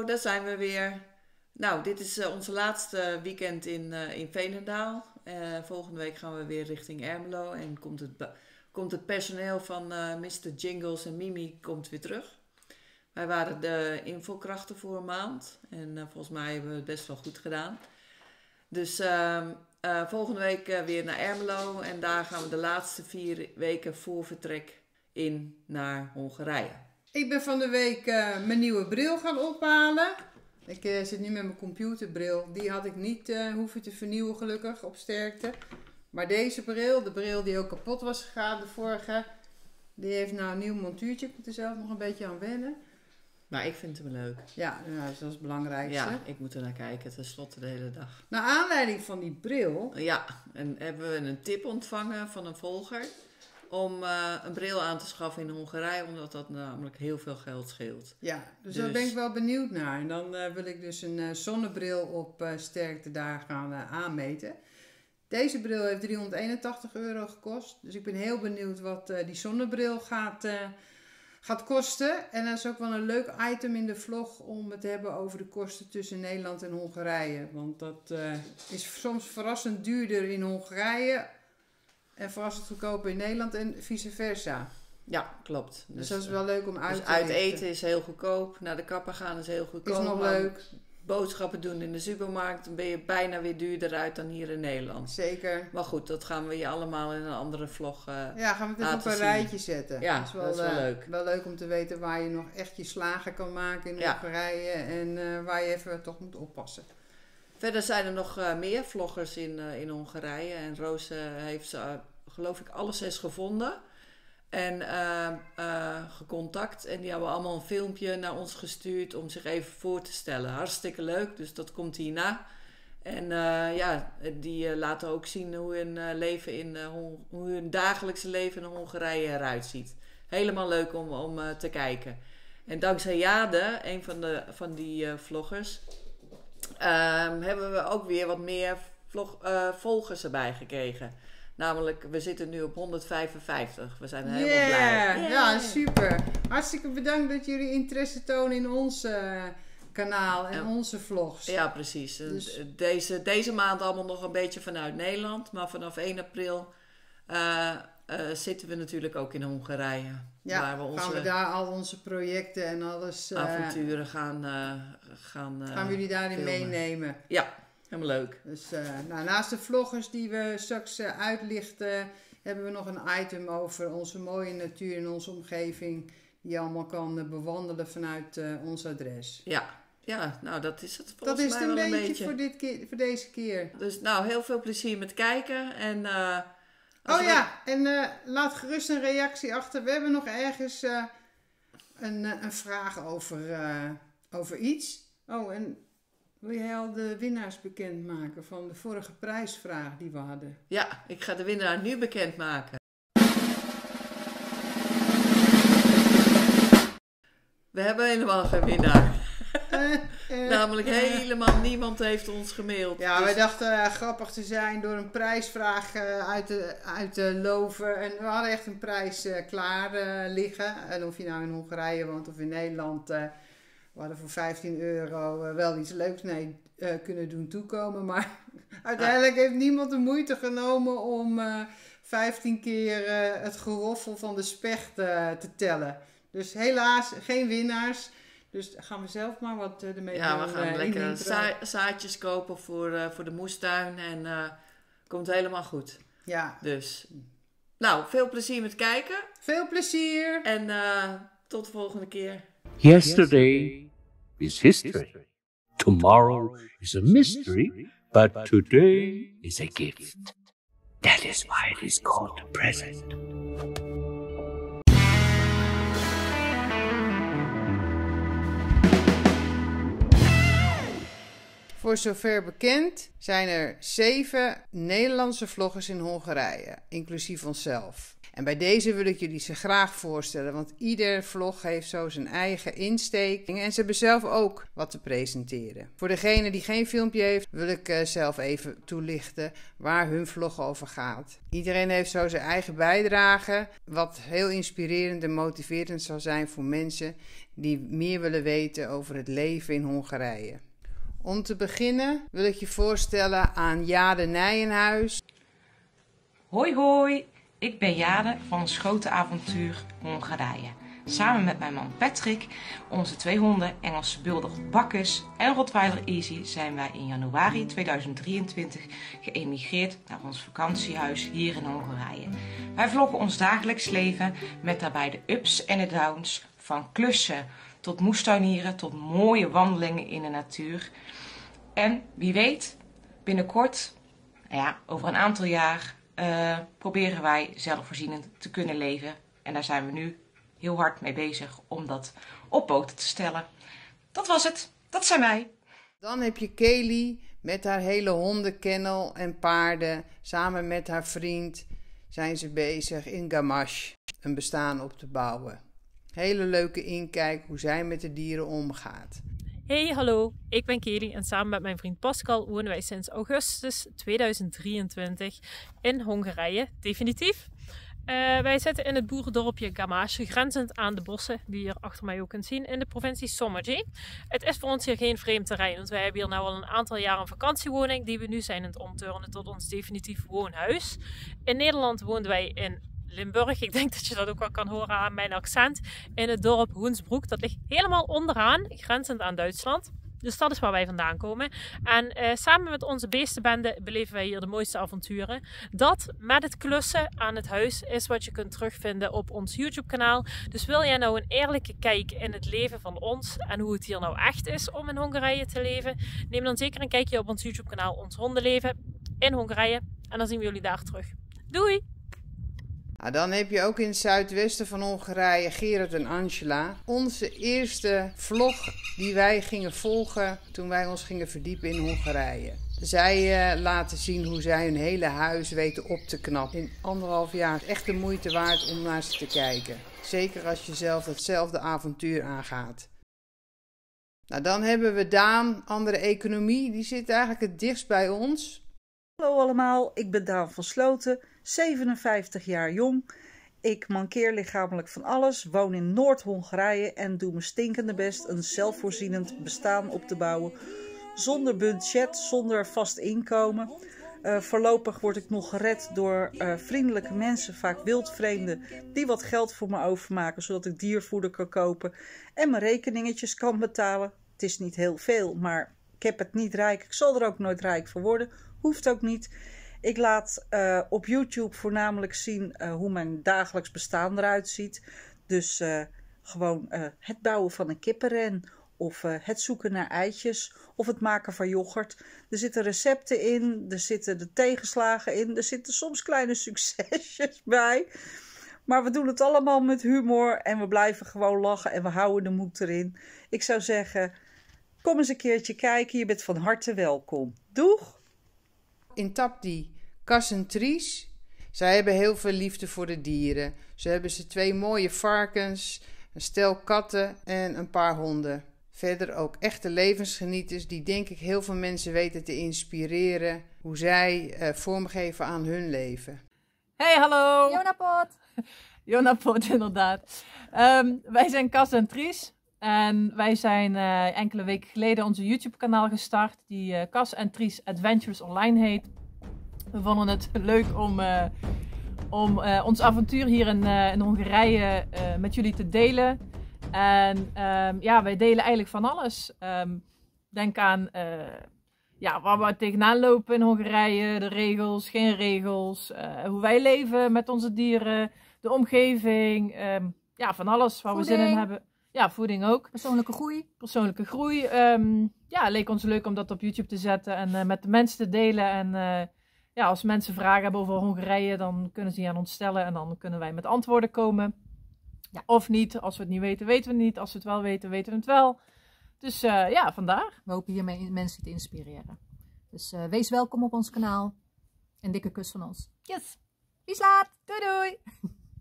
daar zijn we weer. Nou, dit is onze laatste weekend in Veenendaal. Volgende week gaan we weer richting Ermelo en komt het personeel van Mr. Jingles en Mimi komt weer terug. Wij waren de invalkrachten voor een maand en volgens mij hebben we het best wel goed gedaan. Dus volgende week weer naar Ermelo en daar gaan we de laatste 4 weken voor vertrek in naar Hongarije. Ik ben van de week mijn nieuwe bril gaan ophalen. Ik zit nu met mijn computerbril. Die had ik niet hoeven te vernieuwen gelukkig, op sterkte. Maar deze bril, de bril die ook kapot was gegaan, de vorige, die heeft nou een nieuw montuurtje. Ik moet er zelf nog een beetje aan wennen. Maar ik vind hem leuk. Ja, dat is het belangrijkste. Ja, ik moet er naar kijken, tenslotte de hele dag. Naar aanleiding van die bril... Ja, en hebben we een tip ontvangen van een volger om een bril aan te schaffen in Hongarije, omdat dat namelijk heel veel geld scheelt. Ja, dus daar ben ik wel benieuwd naar. En dan wil ik dus een zonnebril op sterkte daar gaan aanmeten. Deze bril heeft €381 gekost. Dus ik ben heel benieuwd wat die zonnebril gaat kosten. En dat is ook wel een leuk item in de vlog om het te hebben over de kosten tussen Nederland en Hongarije. Want dat is soms verrassend duurder in Hongarije en verrassend goedkoper in Nederland en vice versa. Ja, klopt. Dus dat is wel leuk om uit te uit eten is heel goedkoop. Naar de kapper gaan is heel goedkoop. Is nog leuk. Boodschappen doen in de supermarkt, dan ben je bijna weer duurder uit dan hier in Nederland. Zeker. Maar goed, dat gaan we je allemaal in een andere vlog ja, gaan we het even op een rijtje zetten. Ja, dat is wel leuk. Wel leuk om te weten waar je nog echt je slagen kan maken in Hongarije en waar je even toch moet oppassen. Verder zijn er nog meer vloggers in Hongarije en Roos heeft geloof ik alle 6 gevonden. En gecontact. En die hebben allemaal een filmpje naar ons gestuurd om zich even voor te stellen. Hartstikke leuk, dus dat komt hierna. En die laten ook zien hoe hun dagelijkse leven in Hongarije eruit ziet. Helemaal leuk om te kijken. En dankzij Jade, een van die vloggers, hebben we ook weer wat meer volgers erbij gekregen. Namelijk, we zitten nu op 155. We zijn helemaal blij. Yeah. Ja, super. Hartstikke bedankt dat jullie interesse tonen in ons kanaal en onze vlogs. Ja, precies. Dus deze maand allemaal nog een beetje vanuit Nederland. Maar vanaf 1 april zitten we natuurlijk ook in Hongarije. Ja, waar gaan we daar al onze projecten en alles... avonturen gaan we jullie daarin meenemen. Ja. Helemaal leuk. Dus naast de vloggers die we straks uitlichten, hebben we nog een item over onze mooie natuur in onze omgeving. Die je allemaal kan bewandelen vanuit ons adres. Ja, nou dat is het volgens mij wel een beetje. Voor deze keer. Dus nou, heel veel plezier met kijken. En, laat gerust een reactie achter. We hebben nog ergens een vraag over iets. Oh, en... Wil jij al de winnaars bekendmaken van de vorige prijsvraag die we hadden? Ja, ik ga de winnaar nu bekendmaken. We hebben helemaal geen winnaar. Namelijk helemaal niemand heeft ons gemaild. Ja, wij dachten grappig te zijn door een prijsvraag uit te loven. En we hadden echt een prijs klaar liggen. En of je nou in Hongarije woont of in Nederland... We hadden voor €15 wel iets leuks kunnen doen toekomen. Maar uiteindelijk heeft niemand de moeite genomen om 15 keer het geroffel van de specht te tellen. Dus helaas geen winnaars. Dus gaan we zelf maar wat ermee doen. Ja, we gaan lekker zaadjes kopen voor de moestuin. En komt helemaal goed. Ja. Dus, nou, veel plezier met kijken. Veel plezier. En tot de volgende keer. Yesterday is history. Tomorrow is a mystery, but today is a gift. That is why it is called a present. Voor zover bekend zijn er 7 Nederlandse vloggers in Hongarije, inclusief onszelf. En bij deze wil ik jullie ze graag voorstellen, want ieder vlog heeft zo zijn eigen insteek en ze hebben zelf ook wat te presenteren. Voor degene die geen filmpje heeft, wil ik zelf even toelichten waar hun vlog over gaat. Iedereen heeft zo zijn eigen bijdrage, wat heel inspirerend en motiverend zal zijn voor mensen die meer willen weten over het leven in Hongarije. Om te beginnen wil ik je voorstellen aan Jade Nijenhuis. Hoi hoi, ik ben Jade van Schotenavontuur Hongarije. Samen met mijn man Patrick, onze 2 honden, Engelse Bulldog Bacchus en Rottweiler Easy, zijn wij in januari 2023 geëmigreerd naar ons vakantiehuis hier in Hongarije. Wij vloggen ons dagelijks leven met daarbij de ups en de downs, van klussen tot moestuinieren tot mooie wandelingen in de natuur. En wie weet, binnenkort, over een aantal jaar, proberen wij zelfvoorzienend te kunnen leven. En daar zijn we nu heel hard mee bezig om dat op poten te stellen. Dat was het. Dat zijn wij. Dan heb je Kelly met haar hele hondenkennel en paarden. Samen met haar vriend zijn ze bezig in Gamache een bestaan op te bouwen. Hele leuke inkijk hoe zij met de dieren omgaat. Hey, hallo, ik ben Kelly en samen met mijn vriend Pascal wonen wij sinds augustus 2023 in Hongarije, definitief. Wij zitten in het boerendorpje Gamache, grenzend aan de bossen, die je hier achter mij ook kunt zien, in de provincie Somogy. Het is voor ons hier geen vreemd terrein, want wij hebben hier nu al een aantal jaar een vakantiewoning die we nu zijn aan het omturnen tot ons definitief woonhuis. In Nederland woonden wij in Limburg. Ik denk dat je dat ook wel kan horen aan mijn accent. In het dorp Hoensbroek. Dat ligt helemaal onderaan, grenzend aan Duitsland. Dus dat is waar wij vandaan komen. En samen met onze beestenbende beleven wij hier de mooiste avonturen. Dat met het klussen aan het huis is wat je kunt terugvinden op ons YouTube kanaal. Dus wil jij nou een eerlijke kijk in het leven van ons en hoe het hier nou echt is om in Hongarije te leven? Neem dan zeker een kijkje op ons YouTube kanaal Ons Hondenleven in Hongarije. En dan zien we jullie daar terug. Doei! Nou, dan heb je ook in het zuidwesten van Hongarije Gerard en Angela. Onze eerste vlog die wij gingen volgen toen wij ons gingen verdiepen in Hongarije. Zij laten zien hoe zij hun hele huis weten op te knappen. In 1,5 jaar is echt de moeite waard om naar ze te kijken. Zeker als je zelf hetzelfde avontuur aangaat. Nou, dan hebben we Daan, andere economie. Die zit eigenlijk het dichtst bij ons. Hallo allemaal, ik ben Daan van Sloten, 57 jaar jong. Ik mankeer lichamelijk van alles, woon in Noord-Hongarije en doe mijn stinkende best een zelfvoorzienend bestaan op te bouwen. Zonder budget, zonder vast inkomen. Voorlopig word ik nog gered door vriendelijke mensen, vaak wildvreemden, die wat geld voor me overmaken, zodat ik diervoeder kan kopen en mijn rekeningetjes kan betalen. Het is niet heel veel, maar ik heb het niet rijk. Ik zal er ook nooit rijk voor worden. Hoeft ook niet. Ik laat op YouTube voornamelijk zien hoe mijn dagelijks bestaan eruit ziet. Dus gewoon het bouwen van een kippenren. Of het zoeken naar eitjes. Of het maken van yoghurt. Er zitten recepten in. Er zitten de tegenslagen in. Er zitten soms kleine succesjes bij. Maar we doen het allemaal met humor. En we blijven gewoon lachen. En we houden de moed erin. Ik zou zeggen, kom eens een keertje kijken. Je bent van harte welkom. Doeg! In Tapdi, Cas en Tries. Zij hebben heel veel liefde voor de dieren. Ze hebben 2 mooie varkens, een stel katten en een paar honden. Verder ook echte levensgenieters die denk ik heel veel mensen weten te inspireren. Hoe zij vormgeven aan hun leven. Hey, hallo! Jonapot! Jonapot, inderdaad. Wij zijn Cas en Tries. En wij zijn enkele weken geleden onze YouTube kanaal gestart. Die Cas en Tries Adventures Online heet. We vonden het leuk om ons avontuur hier in Hongarije met jullie te delen. En wij delen eigenlijk van alles. Denk aan waar we tegenaan lopen in Hongarije. De regels, geen regels. Hoe wij leven met onze dieren. De omgeving. Van alles waar we zin in hebben. Ja, voeding ook. Persoonlijke groei. Persoonlijke groei. Leek ons leuk om dat op YouTube te zetten en met de mensen te delen. En als mensen vragen hebben over Hongarije, dan kunnen ze die aan ons stellen. En dan kunnen wij met antwoorden komen. Ja. Of niet. Als we het niet weten, weten we het niet. Als we het wel weten, weten we het wel. Dus vandaar. We hopen hiermee mensen te inspireren. Dus wees welkom op ons kanaal. En dikke kus van ons. Yes. Bis laat. Doei doei.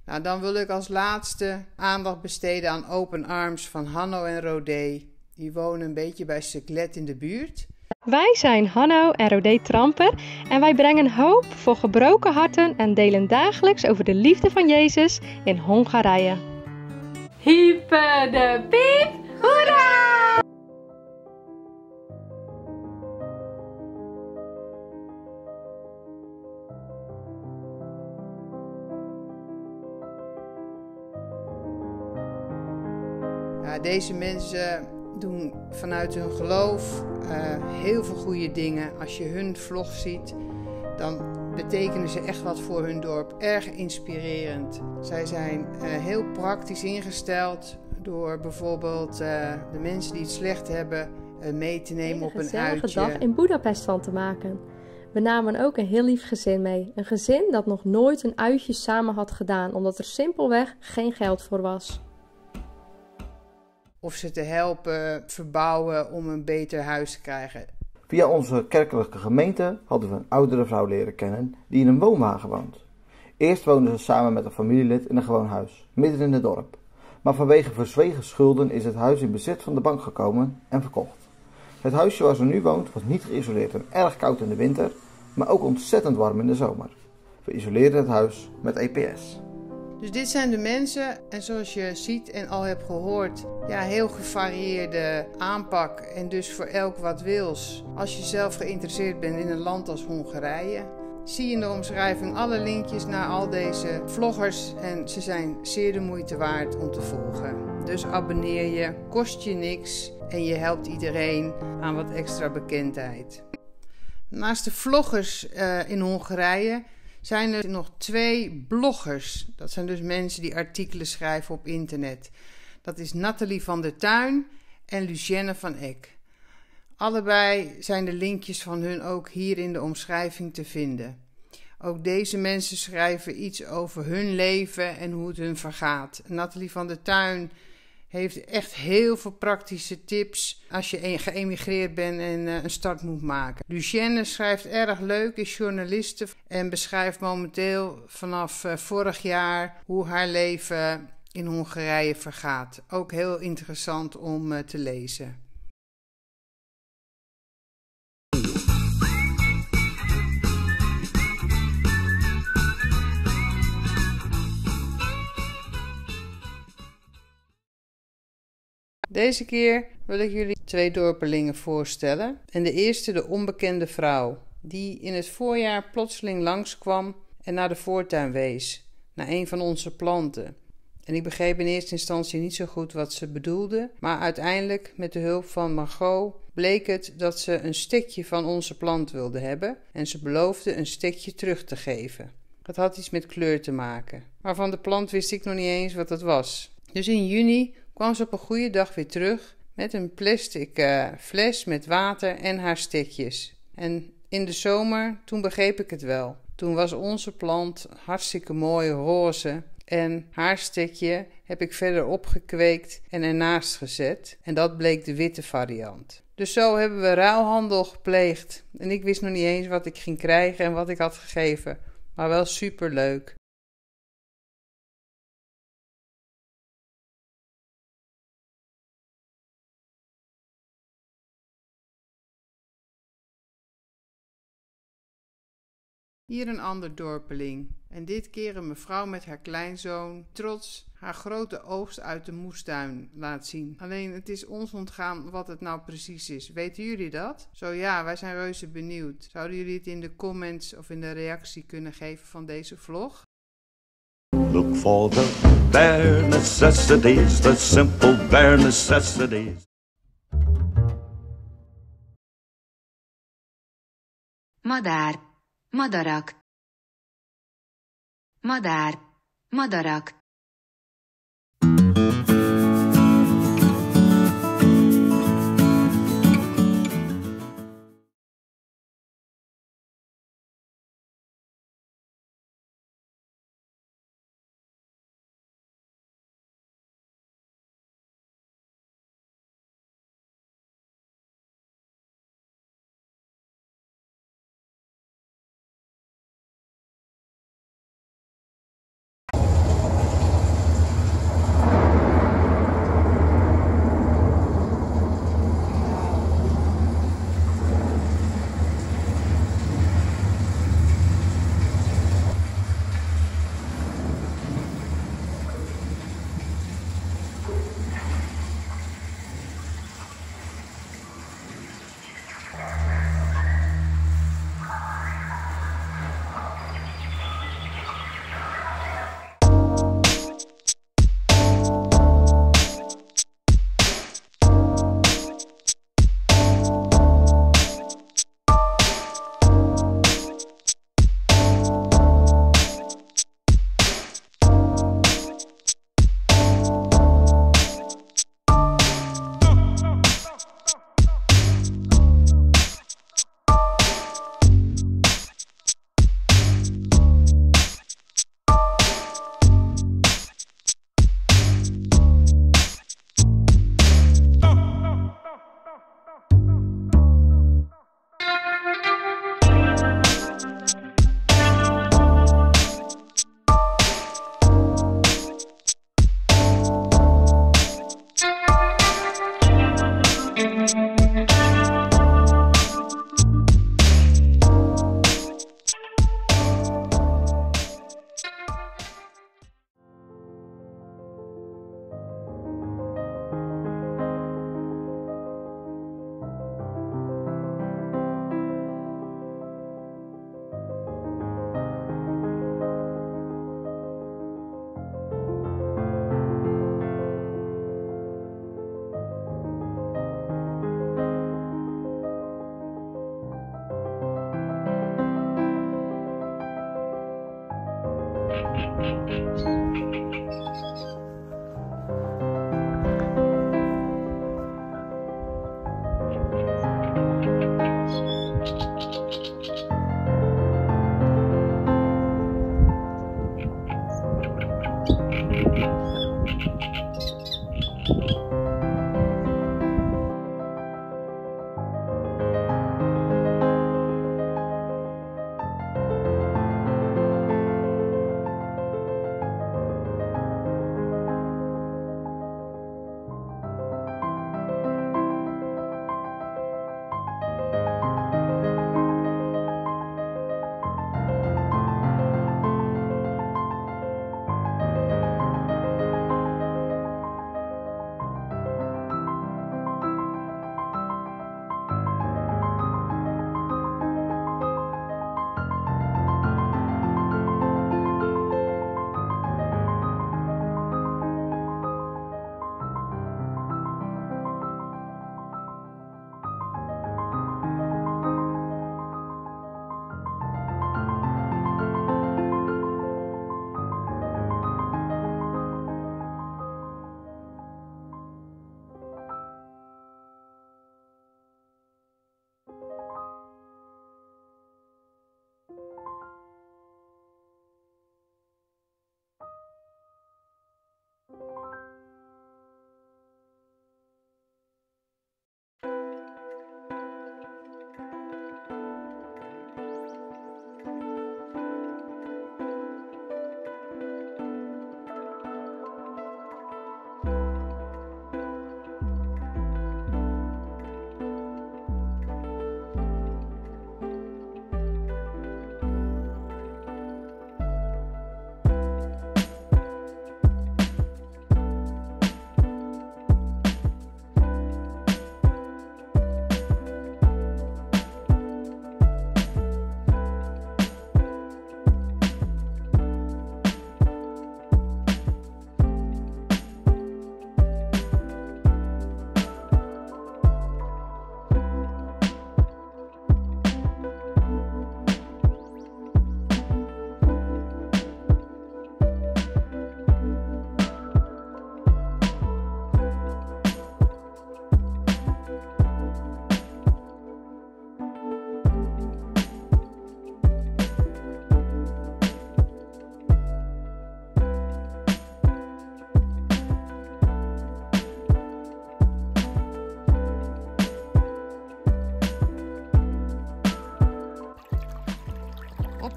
Nou, dan wil ik als laatste aandacht besteden aan Open Arms van Hanno en Rodé. Die wonen een beetje bij Seclet in de buurt. Wij zijn Hanno en Rodé Tramper en wij brengen hoop voor gebroken harten en delen dagelijks over de liefde van Jezus in Hongarije. Hype de piep, hoera! Ja, deze mensen doen vanuit hun geloof heel veel goede dingen. Als je hun vlog ziet, dan betekenen ze echt wat voor hun dorp. Erg inspirerend. Zij zijn heel praktisch ingesteld door bijvoorbeeld de mensen die het slecht hebben mee te nemen op een uitje. Een gezellige dag in Boedapest van te maken. We namen ook een heel lief gezin mee. Een gezin dat nog nooit een uitje samen had gedaan, omdat er simpelweg geen geld voor was. Of ze te helpen verbouwen om een beter huis te krijgen. Via onze kerkelijke gemeente hadden we een oudere vrouw leren kennen die in een woonwagen woont. Eerst woonden ze samen met een familielid in een gewoon huis, midden in het dorp. Maar vanwege verzwegen schulden is het huis in bezit van de bank gekomen en verkocht. Het huisje waar ze nu woont was niet geïsoleerd en erg koud in de winter, maar ook ontzettend warm in de zomer. We isoleerden het huis met EPS. Dus dit zijn de mensen en zoals je ziet en al hebt gehoord, ja, heel gevarieerde aanpak en dus voor elk wat wils. Als je zelf geïnteresseerd bent in een land als Hongarije, zie in de omschrijving alle linkjes naar al deze vloggers en ze zijn zeer de moeite waard om te volgen. Dus abonneer je, kost je niks en je helpt iedereen aan wat extra bekendheid. Naast de vloggers in Hongarije zijn er nog 2 bloggers. Dat zijn dus mensen die artikelen schrijven op internet. Dat is Nathalie van der Tuin en Lucienne van Eck. Allebei zijn de linkjes van hun ook hier in de omschrijving te vinden. Ook deze mensen schrijven iets over hun leven en hoe het hun vergaat. Nathalie van der Tuin heeft echt heel veel praktische tips als je geëmigreerd bent en een start moet maken. Lucienne schrijft erg leuk, is journaliste en beschrijft momenteel vanaf vorig jaar hoe haar leven in Hongarije vergaat. Ook heel interessant om te lezen. Deze keer wil ik jullie 2 dorpelingen voorstellen. En de eerste, de onbekende vrouw, die in het voorjaar plotseling langskwam en naar de voortuin wees, naar een van onze planten. En ik begreep in eerste instantie niet zo goed wat ze bedoelde, maar uiteindelijk met de hulp van Margot bleek het dat ze een stekje van onze plant wilde hebben en ze beloofde een stekje terug te geven. Dat had iets met kleur te maken, maar van de plant wist ik nog niet eens wat het was. Dus in juni kwam ze op een goede dag weer terug met een plastic fles met water en haar stekjes. En in de zomer, toen begreep ik het wel. Toen was onze plant hartstikke mooi roze en haar stekje heb ik verder opgekweekt en ernaast gezet. En dat bleek de witte variant. Dus zo hebben we ruilhandel gepleegd. En ik wist nog niet eens wat ik ging krijgen en wat ik had gegeven. Maar wel superleuk. Hier een ander dorpeling. En dit keer een mevrouw met haar kleinzoon trots haar grote oogst uit de moestuin laat zien. Alleen het is ons ontgaan wat het nou precies is. Weten jullie dat? Zo ja, wij zijn reuze benieuwd. Zouden jullie het in de comments of in de reactie kunnen geven van deze vlog? Look for the bare necessities, the simple bare necessities. Madár, madarak. Madár, madarak.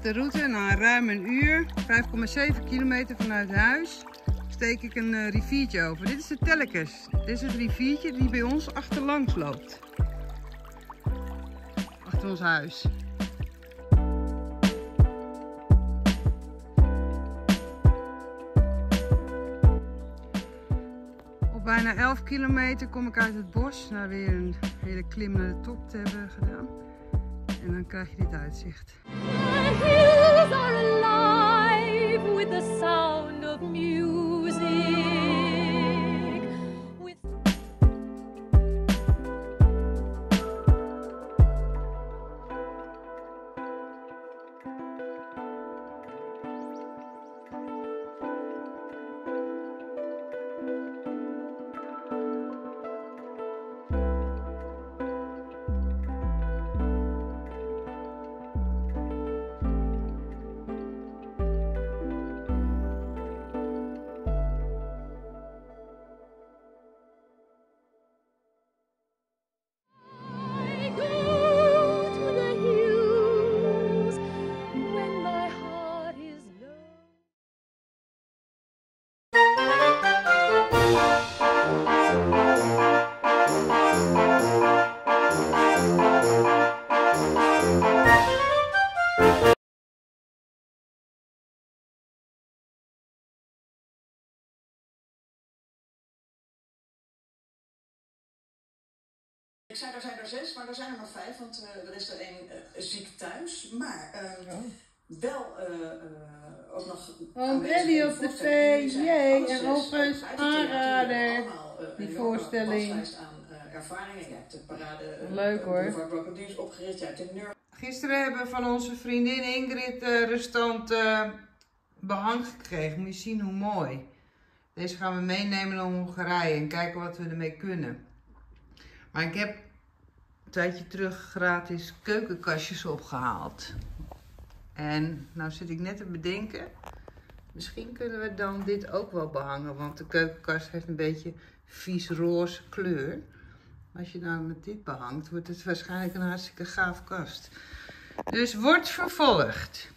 de route na ruim een uur, 5,7 kilometer vanuit huis, steek ik een riviertje over. Dit is de Tellekes. Dit is het riviertje die bij ons achterlangs loopt. Achter ons huis. Op bijna 11 kilometer kom ik uit het bos, na weer een hele klim naar de top te hebben gedaan. En dan krijg je dit uitzicht. The hills are alive with the sound of music. Ik zei, er zijn er 6, maar er zijn er maar 5, want er is er 1 ziek thuis. Maar wel ook nog... Ellie op de tv, jee, en overigens aanrader, die voorstelling. Ervaringen. Je hebt de parade leuk hoor. Crocodiles opgericht. Je hebt de Gisteren hebben we van onze vriendin Ingrid restant behang gekregen. Moet je zien hoe mooi. Deze gaan we meenemen naar Hongarije en kijken wat we ermee kunnen. Maar ik heb een tijdje terug gratis keukenkastjes opgehaald. En nou zit ik net te bedenken, misschien kunnen we dan dit ook wel behangen. Want de keukenkast heeft een beetje vies roze kleur. Als je nou met dit behangt, wordt het waarschijnlijk een hartstikke gaaf kast. Dus wordt vervolgd.